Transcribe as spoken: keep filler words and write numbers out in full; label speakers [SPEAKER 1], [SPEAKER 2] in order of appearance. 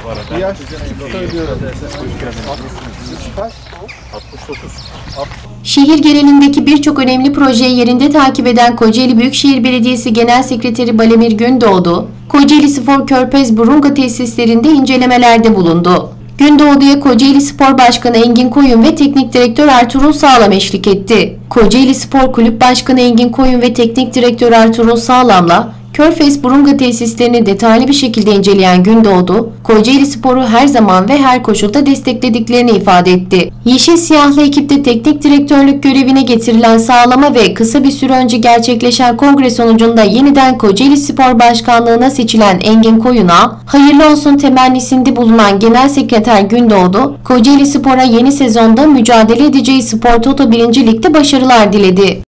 [SPEAKER 1] Bir yaş
[SPEAKER 2] Söylüyorum.
[SPEAKER 1] kaç?
[SPEAKER 2] altmış dokuz.
[SPEAKER 3] Şehir genelindeki birçok önemli projeyi yerinde takip eden Kocaeli Büyükşehir Belediyesi Genel Sekreteri Balemir Gündoğdu, Kocaeli Spor Körfez Burunga tesislerinde incelemelerde bulundu. Gündoğdu'ya Kocaeli Spor Başkanı Engin Koyun ve Teknik Direktör Ertuğrul Sağlam eşlik etti. Kocaeli Spor Kulüp Başkanı Engin Koyun ve Teknik Direktör Ertuğrul Sağlam'la Körfez Burunga tesislerini detaylı bir şekilde inceleyen Gündoğdu, Kocaeli Spor'u her zaman ve her koşulda desteklediklerini ifade etti. Yeşil Siyahlı ekipte teknik direktörlük görevine getirilen Sağlam'a ve kısa bir süre önce gerçekleşen kongre sonucunda yeniden Kocaeli Spor Başkanlığı'na seçilen Engin Koyun'a hayırlı olsun temennisinde bulunan Genel Sekreter Gündoğdu, Kocaeli Spor'a yeni sezonda mücadele edeceği Spor Toto birinci Lig'de başarılar diledi.